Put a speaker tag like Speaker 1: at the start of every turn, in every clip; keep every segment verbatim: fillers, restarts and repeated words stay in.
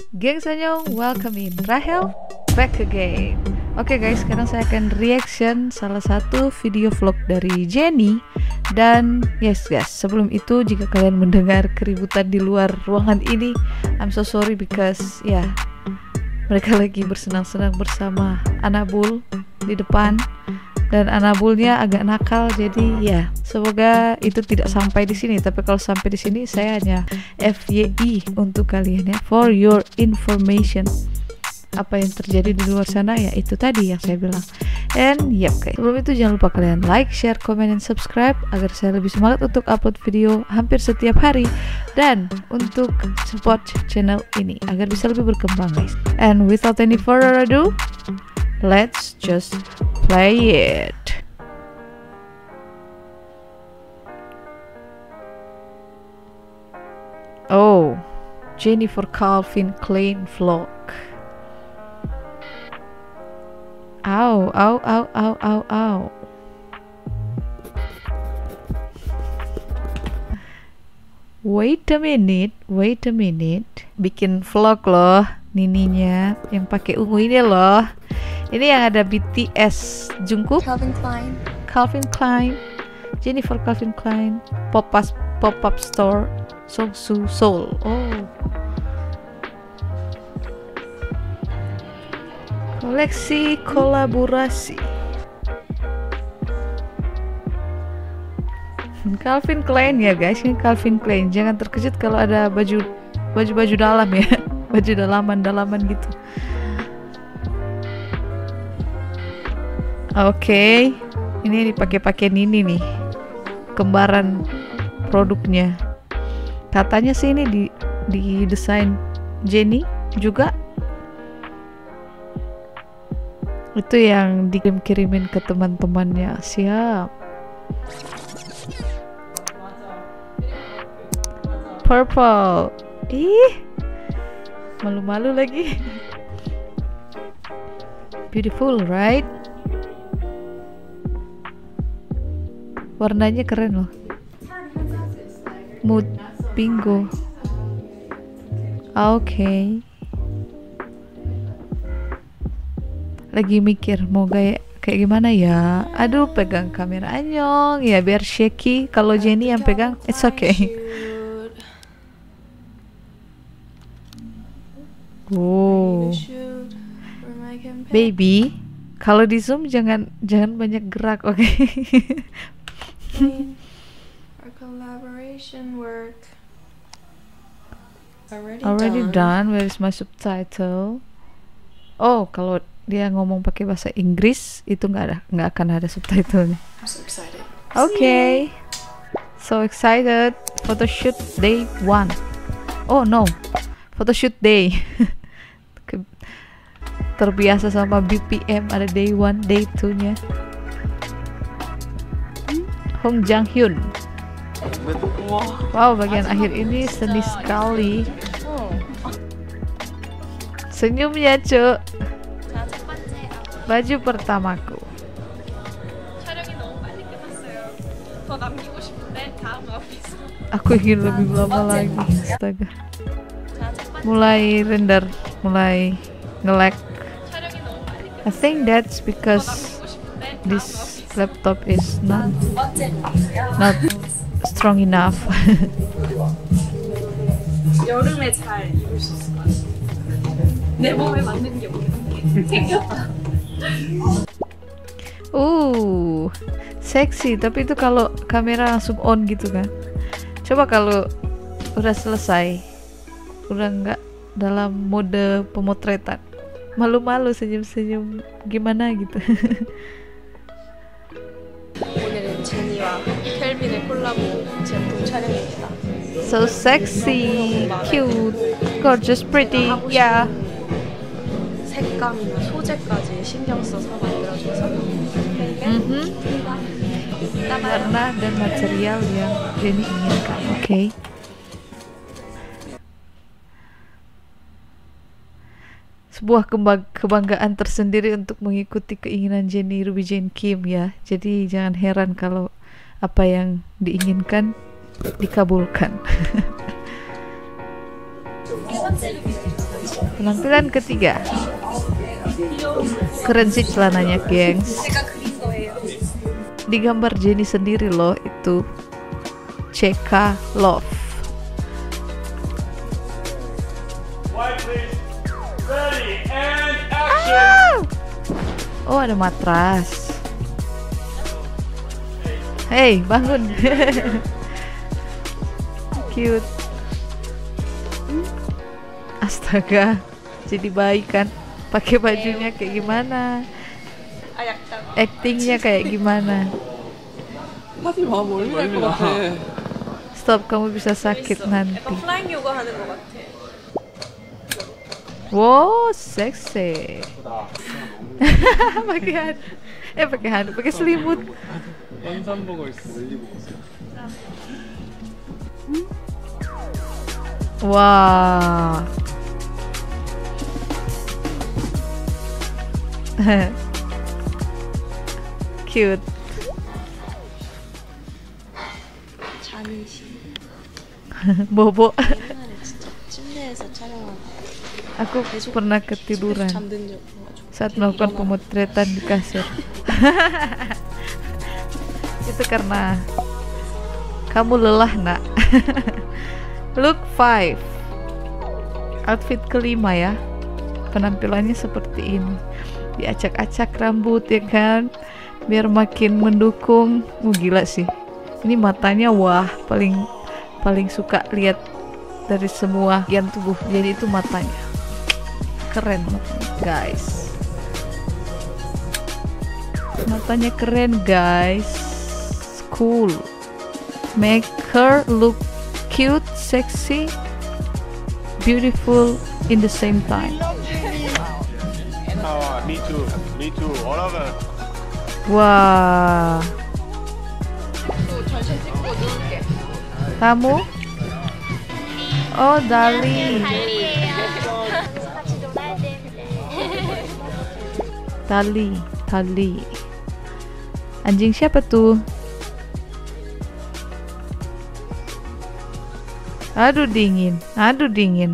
Speaker 1: Gengs annyeong, welcome in Rahel back again. Oke okay guys, sekarang saya akan reaction salah satu video vlog dari Jennie. Dan yes guys, sebelum itu jika kalian mendengar keributan di luar ruangan ini, I'm so sorry because ya yeah, mereka lagi bersenang-senang bersama Anabul di depan. Dan Anabulnya agak nakal, jadi ya semoga itu tidak sampai di sini. Tapi kalau sampai di sini, saya hanya F Y I untuk kalian ya, for your information. Apa yang terjadi di luar sana ya itu tadi yang saya bilang. And yep guys, sebelum itu jangan lupa kalian like, share, comment, dan subscribe agar saya lebih semangat untuk upload video hampir setiap hari dan untuk support channel ini agar bisa lebih berkembang guys. And without any further ado, let's just play it. Oh, Jennifer Calvin Klein vlog. Ow, ow, ow, ow, ow, ow. Wait a minute, wait a minute. Bikin vlog loh, nininya yang pakai ungu ini loh. Ini yang ada B T S, Jungkook,
Speaker 2: Calvin Klein,
Speaker 1: Calvin Klein, Jennifer Calvin Klein, pop-up pop-up store, Songsu Seoul. Oh, koleksi kolaborasi. Calvin Klein ya guys, ini Calvin Klein. Jangan terkejut kalau ada baju baju-baju dalam ya, baju dalaman-dalaman gitu. Oke, okay. Ini dipakai-pakai Nini nih, kembaran produknya. Katanya sih ini di di desain Jennie juga. Itu yang dikirim-kirimin ke teman-temannya. Siap. Purple. Ih, malu-malu lagi. Beautiful, right? Warnanya keren loh. Mood bingo. Oke. Okay. Lagi mikir mau kayak kayak gimana ya. Aduh, pegang kamera anyong ya biar shaky. Kalau Jennie yang pegang, it's okay. Oh, baby, kalau di zoom jangan jangan banyak gerak, oke? Okay?
Speaker 2: Our collaboration work already,
Speaker 1: already
Speaker 2: done.
Speaker 1: done. Where is my subtitle? Oh, kalau dia ngomong pakai bahasa Inggris itu nggak ada nggak akan ada subtitlenya.
Speaker 2: I'm so excited.
Speaker 1: Okay, so excited. Photoshoot day one. Oh no, photoshoot day. Terbiasa sama B P M, ada day one, day two nya. Hong Jang Hyun. Wow, bagian akhir ini seni sekali. Senyumnya cuk. Baju pertamaku. Aku ingin lebih lama lagi. Astaga. Mulai render, mulai nge-lag. I think that's because this laptop is not not strong enough.
Speaker 3: 여름에 잘 입을 수 있을 것 같아. 내 몸에 맞는 게 생겼다.
Speaker 1: Uh, seksi, tapi itu kalau kamera langsung on gitu kan. Coba kalau udah selesai, udah nggak dalam mode pemotretan, malu-malu senyum-senyum gimana gitu.
Speaker 2: 오늘은 제니와 켈빈의 콜라보 제품 촬영입니다.
Speaker 1: So sexy, cute, gorgeous, pretty, yeah.
Speaker 2: 색감이나 소재까지 신경 써서 만들어줘서
Speaker 1: Mm-hmm. Warna dan material yang Jennie inginkan. Oke. Okay. Sebuah kebanggaan tersendiri untuk mengikuti keinginan Jennie Ruby Jane Kim ya. Jadi jangan heran kalau apa yang diinginkan dikabulkan. Penampilan ketiga. Keren sih celananya, gengs.
Speaker 3: 제가 그린 거예요.
Speaker 1: Digambar Jennie sendiri loh itu. C K Love.
Speaker 4: White, please. Ready and action.
Speaker 1: Oh, ada matras. Hey, bangun. Cute. Astaga, jadi baik kan? Pakai bajunya kayak gimana?
Speaker 2: 아 약간
Speaker 1: Actingnya kayak gimana?
Speaker 5: 하지 마, 멀리 갈 것 같아.
Speaker 1: Stop, kamu bisa sakit nanti.
Speaker 2: 약간 플라잉 요가 하는 것 같아.
Speaker 1: Wow, seksi. pakai handuk. Eh, pakai handuk, pakai selimut.
Speaker 5: 연산 보고 있어.
Speaker 1: Wah. Cute.
Speaker 2: 잔이시.
Speaker 1: Bobo.
Speaker 2: 옛날에 진짜 침대에서 촬영한
Speaker 1: Aku pernah ketiduran
Speaker 2: 잠든 적 없어가지고.
Speaker 1: saat melakukan pemotretan di kasur. Itu karena kamu lelah, nak. Look five. Outfit kelima ya. Penampilannya seperti ini. Diacak-acak rambut ya kan, biar makin mendukung. Oh, gila sih. Ini matanya wah, paling paling suka lihat dari semua bagian tubuh. Jadi itu matanya. Keren guys. Matanya keren guys. Cool. Make her look cute, sexy, beautiful in the same time.
Speaker 4: Oh, me too. Me too. All of us.
Speaker 1: Wah. Kamu? Oh, Dali. Tali, tali. Anjing siapa tuh? Aduh dingin, aduh dingin.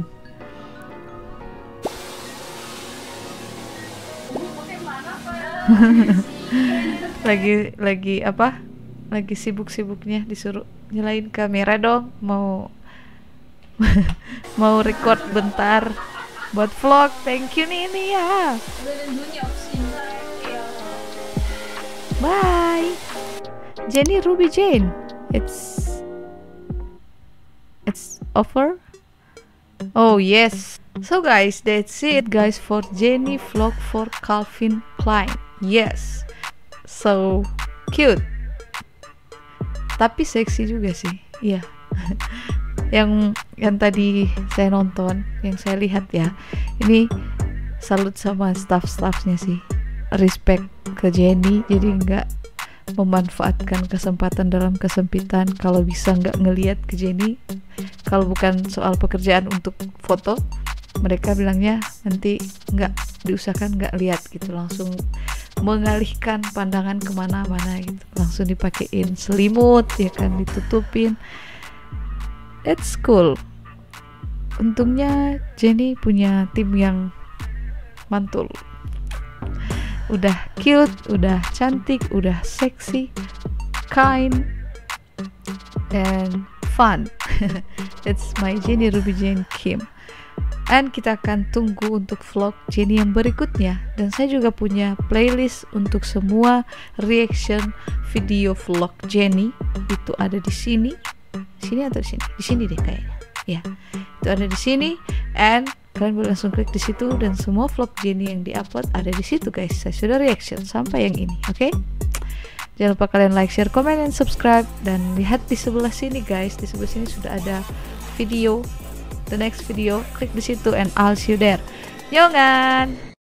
Speaker 1: lagi lagi apa? Lagi sibuk-sibuknya disuruh nyalain kamera dong, mau mau record bentar buat vlog. Thank you nih ini ya.
Speaker 3: 오늘은 눈이 없이 인사할게요.
Speaker 1: Bye. Jennie Ruby Jane. It's it's over. Oh yes. So guys, that's it guys for Jennie vlog for Calvin Klein. Yes. So cute. Tapi seksi juga sih. Iya. yang yang tadi saya nonton, yang saya lihat ya. Ini salut sama staff-staffnya sih. Respect ke Jennie, jadi nggak memanfaatkan kesempatan dalam kesempitan. Kalau bisa nggak ngelihat ke Jennie, kalau bukan soal pekerjaan untuk foto, mereka bilangnya nanti nggak diusahakan nggak lihat gitu, langsung mengalihkan pandangan kemana-mana gitu, langsung dipakein selimut ya kan, ditutupin. It's cool. Untungnya Jennie punya tim yang mantul. Udah cute, udah cantik, udah seksi, kind, and fun. It's my Jennie Ruby Jane Kim. And kita akan tunggu untuk vlog Jennie yang berikutnya. Dan saya juga punya playlist untuk semua reaction video vlog Jennie. Itu ada di sini. Sini atau di sini? Di sini deh kayaknya. Ya, itu ada di sini. And kalian boleh langsung klik di situ, dan semua vlog Jennie yang diupload ada di situ guys. Saya sudah reaction sampai yang ini, oke? Okay? Jangan lupa kalian like, share, comment, dan subscribe. Dan lihat di sebelah sini guys, di sebelah sini sudah ada video, the next video. Klik di situ and I'll see you there. Yongan.